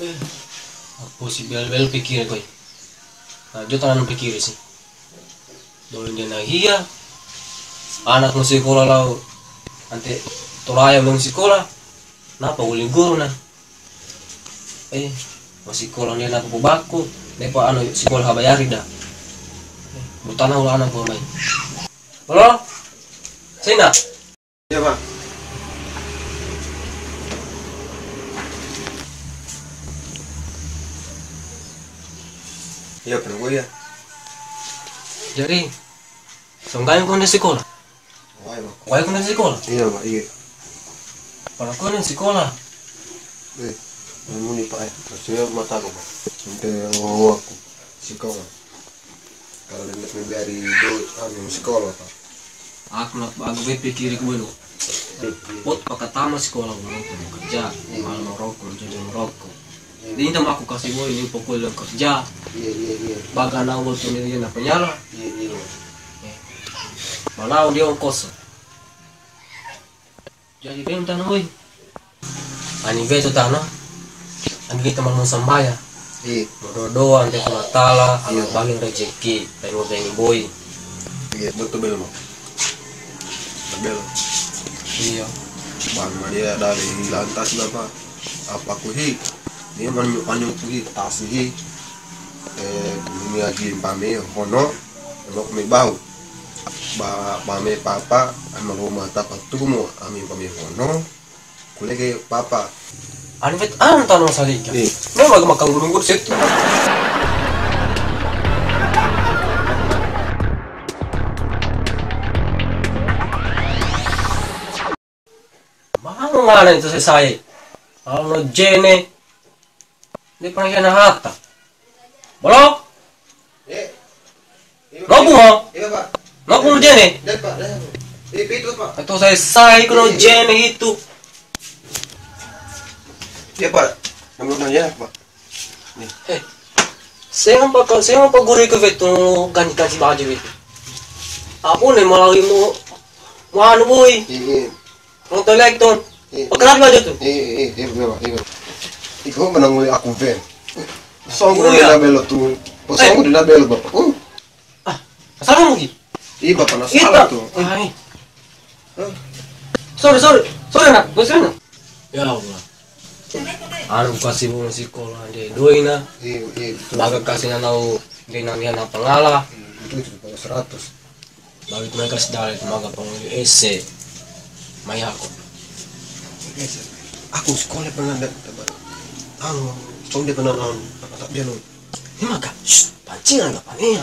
Aku si bel-bel pikir koi. Nah, jo tanan pikir sih. Dolin dia nahia. Anak nu sekolah lau ante toraya belum sekolah. Napa uling guru na? Masih sekolah dia napa baku. Depa anu sekolah habayari dah. Bertanah ulah anak gua main. Halo? Sina? Iya, Pak. Iya, pernah gue ya. Jadi, sungkain kau di sekolah? Wah, Pak. Kau kau di sekolah? Iya, Pak. Iya. Kalau kau di sekolah? Ini nih, Pak. Saya mata aku, Pak. Sampai ngomong aku sekolah. Kalau dia dari anu sekolah, Pak. Aku pikir dulu. Pot pakai tamat sekolah mau kerja, malah merokok, jadi merokok. Ini tam aku kasih boy ini pokoknya kerja. Iya. Bagan awal tuh dia nak penyala. Iya. Malah dia ongkos. Jadi dia tanah boy. Ani veto tanah. Ani kita mau sambaya. Iya. Berdoa ante Allah Taala, Allah bagi rezeki, pengen pengen boy. Iya, betul bel, Pak. Bel. Iya. Bang dia dari lantas apa? Apa kuhi? Dia manyu kuhi tas hi. Ini lagi pame hono, elok me bau. Pame papa, ama rumah tapak tumo, ami pame hono. Kulege papa. Ani vet tanah salika. Memang makan gurung-gurung situ. Mau ngana itu selesai. Kalau jene, dia pernah kena harta. Bolok? Nopo mo? Iya, Pak. Nopo mo jene? Dan Pak, dan. Itu, Pak. Itu selesai kalau jene itu. Iya, Pak. Namun nanya, Pak. Saya mau guru ke vetu ganti baju itu. Aku nih malah mau anu boy. Iya. Mau toilet tuh. Pekerat baju tuh. Iya, Pak. Ikaw mananguli ako, Ven. Song ko na belo tu. Song ko na belo ba? Salah lagi. Iba pa na salah tu. Sorry nak, bosan nak. Ya Allah. Anu kasih bunga sekolah dia doina. Iya. Baga kasih nanau dia na pengalah. Itu 100. Bagi mereka sedal itu maga pengalah ese. Maya aku. Aku sekolah pernah dapat. Song dia pernah tak dia nu. Ini maga. Pancingan apa nih?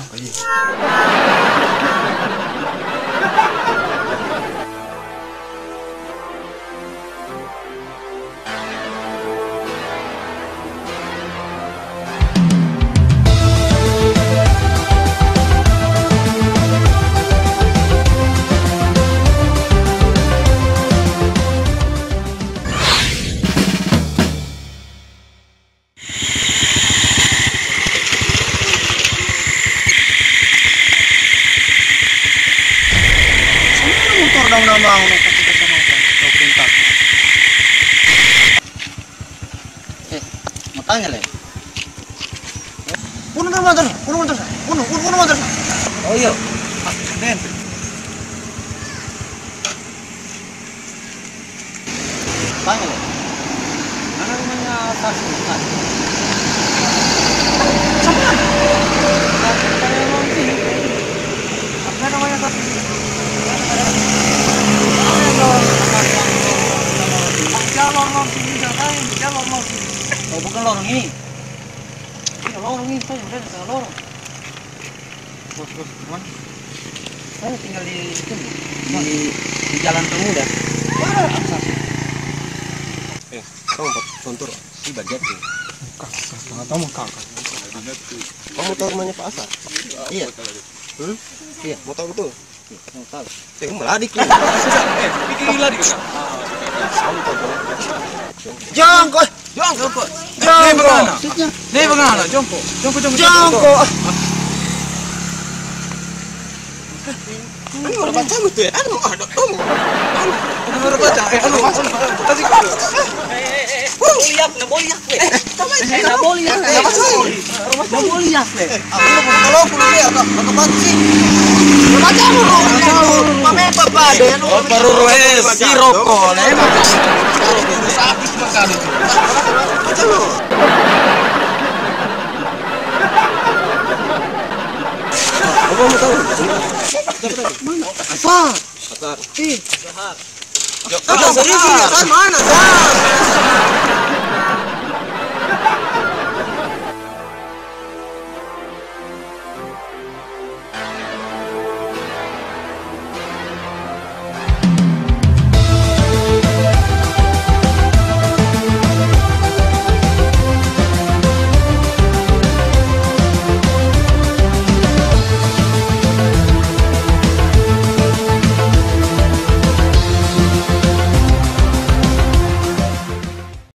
Mau kita sama perintah. Mau tanya le. Puno motor. Oh iya. Den. Tanya le. Mana rumahnya Tasya? Sama. Saya mau sini. Apa namanya Tasya? Lorong sini. Oh, bukan lorong ini. Ini lorong ini, saya udah di lorong. Bos, mana? Saya tinggal di sini. Di Jalan Pemuda. Kamu kontur di bagian tu. Kakak, tahu kakak. Kamu tahu rumahnya Pak Asar? Iya. Iya, mau tahu betul. Mau tahu. Saya meladik. Pikir ladik. Jongko. Nih bagaimana? Jongko. Ini orang baca betul ya? Ada. baru baca. Kasih kau. Boliak, na boliak we. Na boliak. Na boliak we. Kalau aku ni agak pancing. Baca mo. Mame papa de. Baru roes siroko. Sabi magkano. Baca mo. Apa mau tahu? Apa? Sahar. Sahar. Sahar. Mana? Sahar.